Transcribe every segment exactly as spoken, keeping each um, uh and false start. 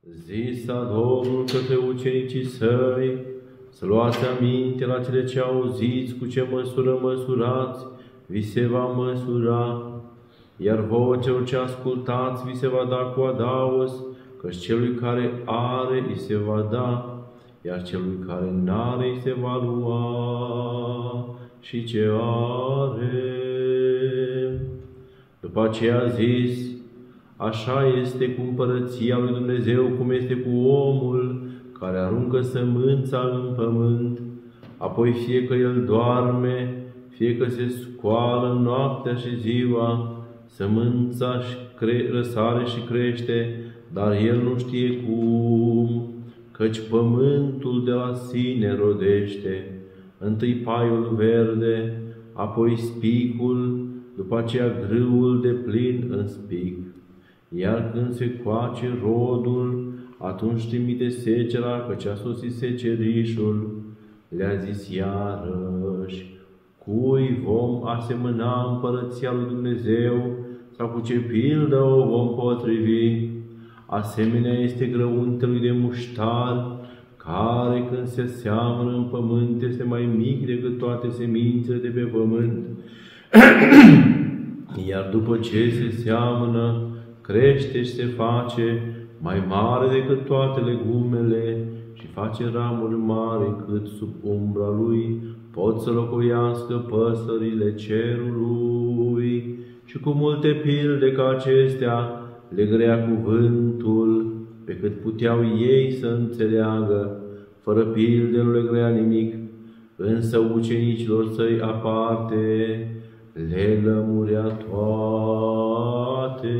Zisa Domnul către ucenicii săi, să luați aminte la cele ce auziți, cu ce măsură măsurați, vi se va măsura, iar vouă celor ce ascultați, vi se va da cu adaos, căci celui care are, îi se va da, iar celui care n-are, îi se va lua și ce are. După aceea a zis, așa este cu împărăția lui Dumnezeu, cum este cu omul care aruncă sămânța în pământ, apoi fie că el doarme, fie că se scoală noaptea și ziua, sămânța răsare și crește, dar el nu știe cum, căci pământul de la sine rodește, întâi paiul verde, apoi spicul, după aceea grâul de plin în spic. Iar când se coace rodul, atunci trimite secera, căci a sosit secerișul. Le-a zis iarăși, cui vom asemăna împărăția lui Dumnezeu, sau cu ce pildă o vom potrivi? Asemenea este grăuntelui de muștar, care când se seamănă în pământ este mai mic decât toate semințele de pe pământ. Iar după ce se seamănă, crește și se face mai mare decât toate legumele și face ramuri mari, încât sub umbra lui pot să locuiască păsările cerului. Și cu multe pilde ca acestea le grăia cuvântul, pe cât puteau ei să înțeleagă. Fără pilde nu le grăia nimic, însă ucenicilor săi aparte le lămurea toate.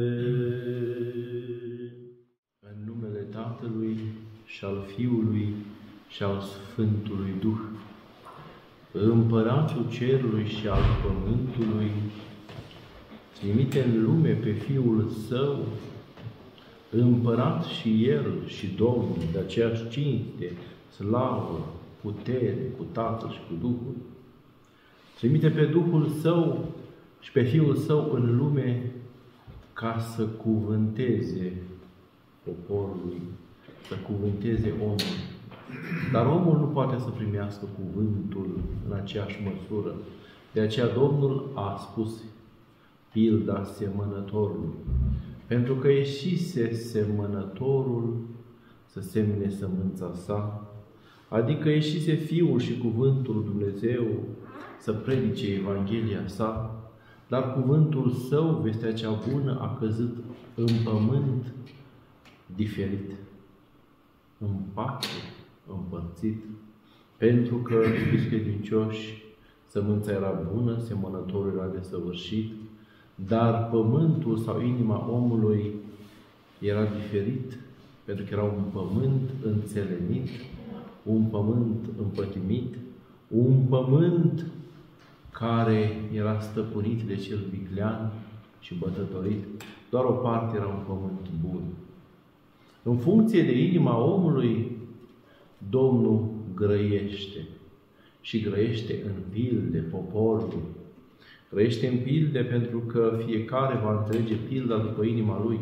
În numele Tatălui și al Fiului și al Sfântului Duh, Împăratul cerului și al pământului, trimite în lume pe Fiul Său, Împărat și El și Domnul de aceeași cinste, slavă, putere, cu Tatăl și cu Duhul. Trimite pe Duhul Său și pe Fiul Său în lume ca să cuvânteze poporului, să cuvânteze omul. Dar omul nu poate să primească cuvântul în aceeași măsură. De aceea Domnul a spus pilda semănătorului. Pentru că ieșise semănătorul să semene sămânța sa, adică ieșise Fiul și Cuvântul lui Dumnezeu să predice Evanghelia sa, dar cuvântul său, vestea cea bună, a căzut în pământ diferit, în parte împărțit, pentru că, iubiți credincioși, sămânța era bună, semănătorul era desăvârșit, dar pământul sau inima omului era diferit, pentru că era un pământ înțelenit, un pământ împătimit, un pământ care era stăpânit de cel viclean și bătătorit. Doar o parte era un pământ bun. În funcție de inima omului, Domnul grăiește și grăiește în pilde poporul. Grăiește în pilde pentru că fiecare va înțelege pilda după inima lui.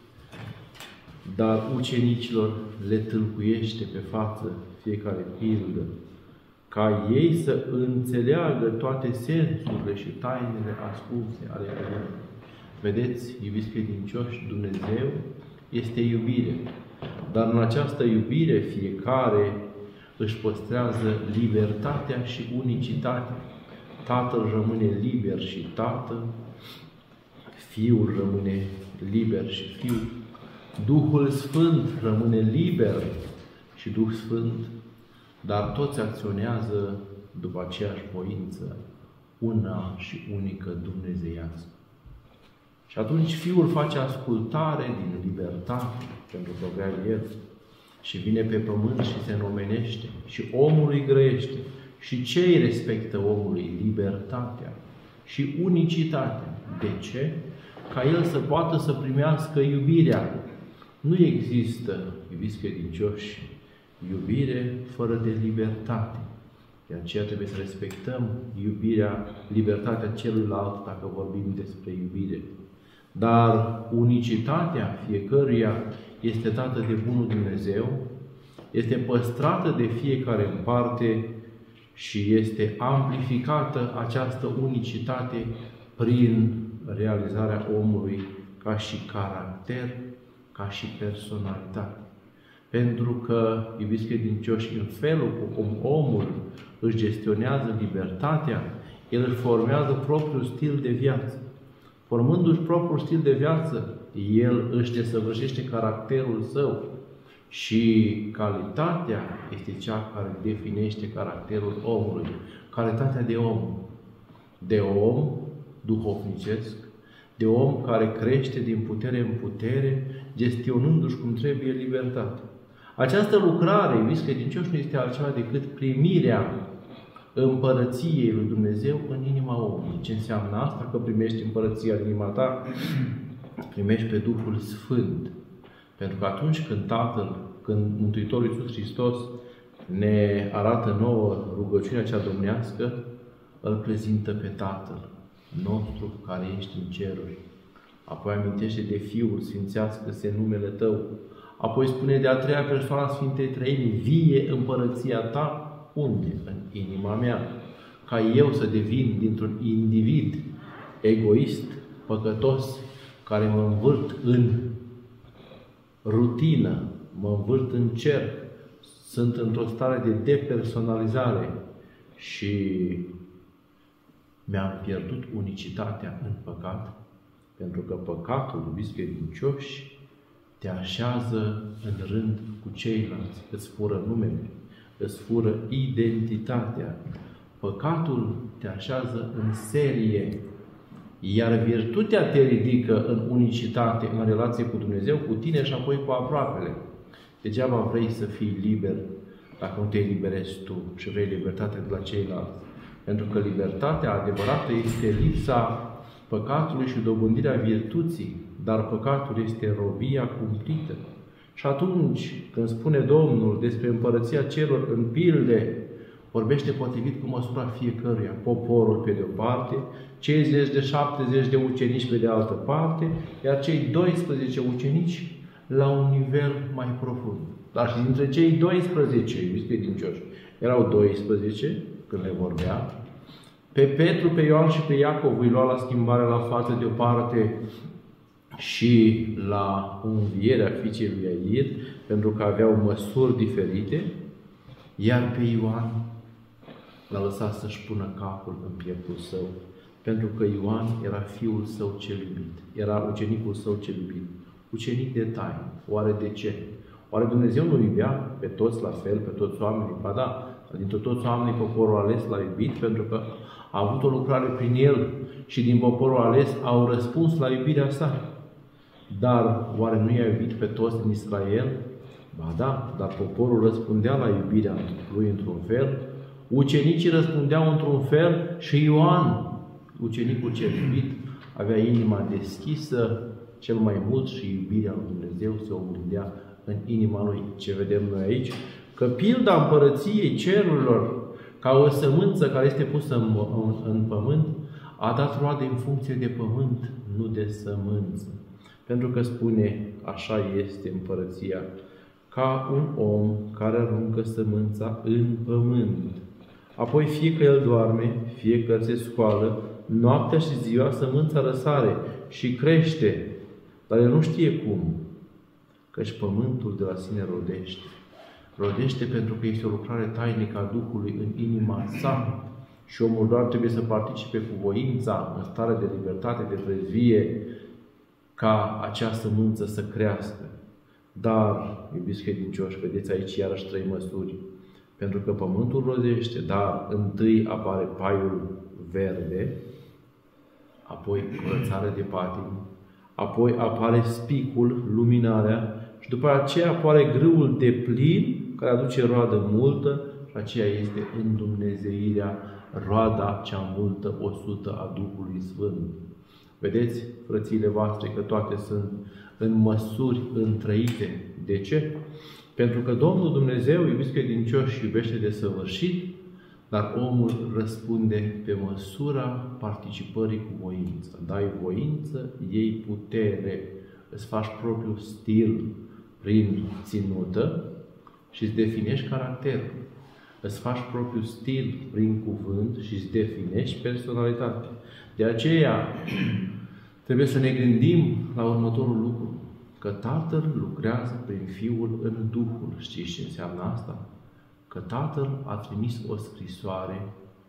Dar ucenicilor le tâlcuiește pe față fiecare pildă, ca ei să înțeleagă toate sensurile și tainele ascunse ale lui. Vedeți, iubiți credincioși, Dumnezeu este iubire. Dar în această iubire fiecare își păstrează libertatea și unicitatea. Tatăl rămâne liber și Tată, Fiul rămâne liber și Fiu, Duhul Sfânt rămâne liber și Duh Sfânt, dar toți acționează după aceeași voință, una și unică dumnezeiască. Și atunci Fiul face ascultare din libertate, pentru că vrea El, și vine pe pământ și se nomenește, și omului grăiește. Și ce îi respectă omului? Libertatea și unicitatea. De ce? Ca el să poată să primească iubirea. Nu există, iubiți credincioși, iubire fără de libertate. De aceea trebuie să respectăm iubirea, libertatea celuilalt dacă vorbim despre iubire. Dar unicitatea fiecăruia este dată de Bunul Dumnezeu, este păstrată de fiecare în parte și este amplificată această unicitate prin realizarea omului ca și caracter, ca și personalitate. Pentru că, iubiți credincioși, în felul cum omul își gestionează libertatea, el își formează propriul stil de viață. Formându-și propriul stil de viață, el își desăvârșește caracterul său și calitatea este cea care definește caracterul omului. Calitatea de om. De om duhovnicesc, de om care crește din putere în putere, gestionându-și cum trebuie libertatea. Această lucrare, iubiți credincioși, nu este altceva decât primirea împărăției lui Dumnezeu în inima omului. Ce înseamnă asta? Că primești împărăția în inima ta, primești pe Duhul Sfânt. Pentru că atunci când Tatăl, când Mântuitorul Iisus Hristos ne arată nouă rugăciunea cea domnească, îl prezintă pe Tatăl nostru care ești în ceruri. Apoi amintește de Fiul, sfințească-se numele Tău. Apoi spune de a treia persoană a Sfintei Treimi, vie împărăția Ta. Unde? În inima mea. Ca eu să devin dintr-un individ egoist, păcătos, care mă învârt în rutină, mă învârt în cerc, sunt într-o stare de depersonalizare și mi-am pierdut unicitatea în păcat, pentru că păcatul, iubiți credincioși, te așează în rând cu ceilalți, îți fură numele, îți fură identitatea. Păcatul te așează în serie, iar virtutea te ridică în unicitate, în relație cu Dumnezeu, cu tine și apoi cu aproapele. Degeaba vrei să fii liber dacă nu te eliberezi tu și vrei libertate de la ceilalți. Pentru că libertatea adevărată este lipsa păcatului și dobândirea virtuții, dar păcatul este robia cumplită. Și atunci, când spune Domnul despre împărăția celor în pilde, vorbește potrivit cu măsura fiecăruia. Poporul pe de o parte, cei zece de șaptezeci de ucenici pe de altă parte, iar cei doisprezece ucenici la un nivel mai profund. Dar și dintre cei doisprezece, iubiți credincioși, erau doisprezece, când le vorbea, pe Petru, pe Ioan și pe Iacov îi lua la schimbare la față de o parte și la învierea fiicei lui Iair, pentru că aveau măsuri diferite, iar pe Ioan l-a lăsat să-și pună capul în pieptul său, pentru că Ioan era fiul său cel iubit, era ucenicul său cel iubit, ucenic de taină. Oare de ce? Oare Dumnezeu nu iubea pe toți la fel, pe toți oamenii? Ba da, dintre toți oamenii poporul ales l-a iubit, pentru că a avut o lucrare prin el și din poporul ales au răspuns la iubirea sa. Dar oare nu i-a iubit pe toți din Israel? Ba da, dar poporul răspundea la iubirea lui într-un fel, ucenicii răspundeau într-un fel și Ioan, ucenicul cel iubit, avea inima deschisă cel mai mult și iubirea lui Dumnezeu se oglindea în inima lui. Ce vedem noi aici? Că pilda împărăției cerurilor, ca o sămânță care este pusă în, în, în pământ, a dat roade în funcție de pământ, nu de sămânță. Pentru că spune, așa este împărăția, ca un om care aruncă sămânța în pământ. Apoi fie că el doarme, fie că se scoală, noaptea și ziua sămânța răsare și crește, dar el nu știe cum, căci pământul de la sine rodește. Rodește pentru că este o lucrare tainică a Duhului în inima sa și omul doar trebuie să participe cu voința, în stare de libertate, de trezvie, ca acea sămânță să crească. Dar, iubiți credincioși, vedeți aici iarăși trei măsuri. Pentru că pământul rodește, dar întâi apare paiul verde, apoi curățarea de patimi, apoi apare spicul, luminarea, și după aceea apare grâul de plin, care aduce roadă multă, și aceea este îndumnezeirea, roada cea multă, o sută a Duhului Sfânt. Vedeți, frățiile voastre, că toate sunt în măsuri întrăite. De ce? Pentru că Domnul Dumnezeu, iubiți credincioși, iubește de săvârșit, dar omul răspunde pe măsura participării cu voință. Dai voință, iei putere, îți faci propriul stil, prin ținută și îți definești caracterul. Îți faci propriul stil prin cuvânt și îți definești personalitatea. De aceea trebuie să ne gândim la următorul lucru. Că Tatăl lucrează prin Fiul în Duhul. Știți ce înseamnă asta? Că Tatăl a trimis o scrisoare,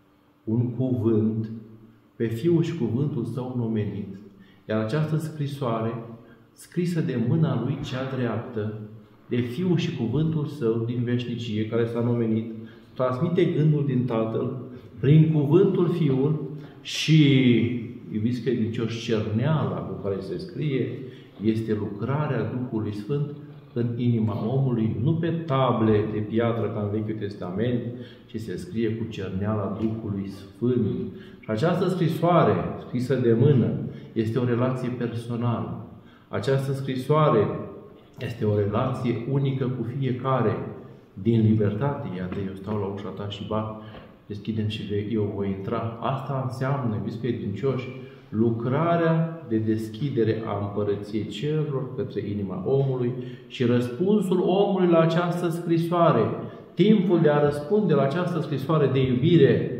un cuvânt, pe Fiul și cuvântul Său nomenit. Iar această scrisoare, scrisă de mâna Lui cea dreaptă, de Fiul și cuvântul Său din veșnicie, care s-a nomenit, transmite gândul din Tatăl prin cuvântul Fiul și, iubiți credincioși, cerneala cu care se scrie este lucrarea Duhului Sfânt în inima omului, nu pe table de piatră ca în Vechiul Testament, ci se scrie cu cerneala Duhului Sfânt. Și această scrisoare, scrisă de mână, este o relație personală. Această scrisoare este o relație unică cu fiecare, din libertate. Iată, eu stau la ușa ta și bat, deschidem și eu voi intra. Asta înseamnă, iubiți credincioși, lucrarea de deschidere a Împărăției Cerurilor către inima omului și răspunsul omului la această scrisoare. Timpul de a răspunde la această scrisoare de iubire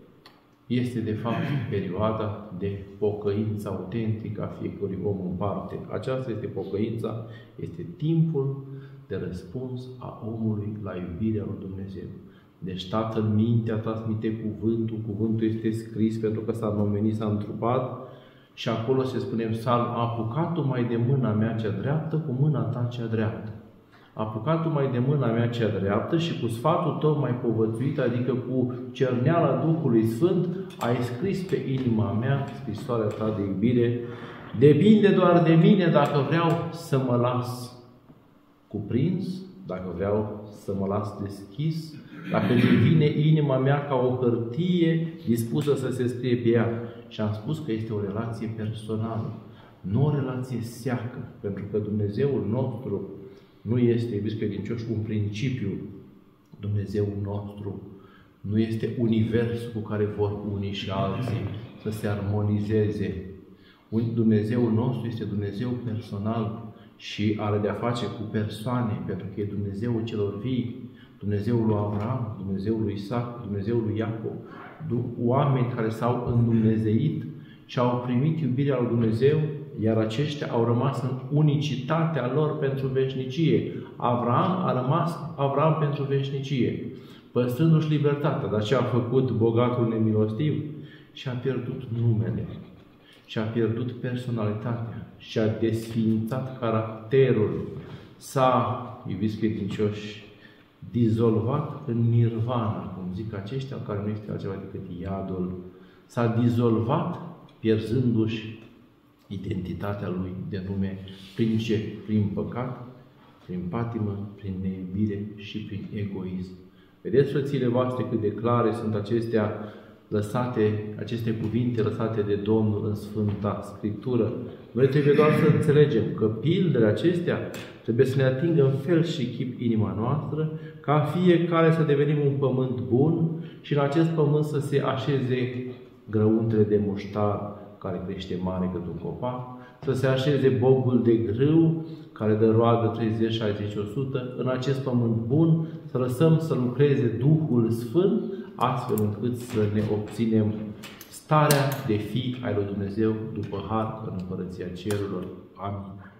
este, de fapt, perioada de pocăință autentică a fiecărui om în parte. Aceasta este pocăința, este timpul de răspuns a omului la iubirea lui Dumnezeu. Deci Tatăl mintea transmite cuvântul, cuvântul este scris pentru că s-a nomenit, s-a întrupat și acolo se spune în psalm, apucat-o mai de mâna mea cea dreaptă cu mâna ta cea dreaptă. Apucat-o mai de mâna mea cea dreaptă și cu sfatul tău mai povățuit, adică cu cerneala Duhului Sfânt, ai scris pe inima mea scrisoarea ta de iubire. Depinde doar de mine dacă vreau să mă las cuprins, dacă vreau să mă las deschis, dacă devine inima mea ca o hârtie dispusă să se scrie pe ea. Și am spus că este o relație personală, nu o relație seacă, pentru că Dumnezeul nostru nu este, iubiți credincioși, un principiu. Dumnezeul nostru nu este universul cu care vor unii și alții să se armonizeze. Dumnezeul nostru este Dumnezeu personal și are de-a face cu persoane, pentru că e Dumnezeul celor vii, Dumnezeul lui Avram, Dumnezeul lui Isaac, Dumnezeul lui Iacov, oameni care s-au îndumnezeit și au primit iubirea lui Dumnezeu, iar aceștia au rămas în unicitatea lor pentru veșnicie. Avram a rămas Avram pentru veșnicie, păstrându-și libertatea. Dar ce a făcut bogatul nemilostiv? Și-a pierdut numele, și-a pierdut personalitatea, și-a desființat caracterul. S-a, iubiți credincioși, dizolvat în nirvana, cum zic aceștia, care nu este altceva decât iadul. S-a dizolvat, pierzându-și identitatea lui de nume. Prin ce? Prin păcat, prin patimă, prin neiubire și prin egoism. Vedeți, frățile voastre, cât de clare sunt acestea lăsate, aceste cuvinte lăsate de Domnul în Sfânta Scriptură. Noi trebuie doar să înțelegem că pildele acestea trebuie să ne atingă în fel și chip inima noastră, ca fiecare să devenim un pământ bun și în acest pământ să se așeze grăuntele de muștar care crește mare cât un copac, să se așeze bobul de grâu care dă roadă treizeci, șaizeci, o sută, în acest pământ bun, să lăsăm să lucreze Duhul Sfânt, astfel încât să ne obținem starea de fi ai lui Dumnezeu după har în Împărăția Cerurilor. Amin.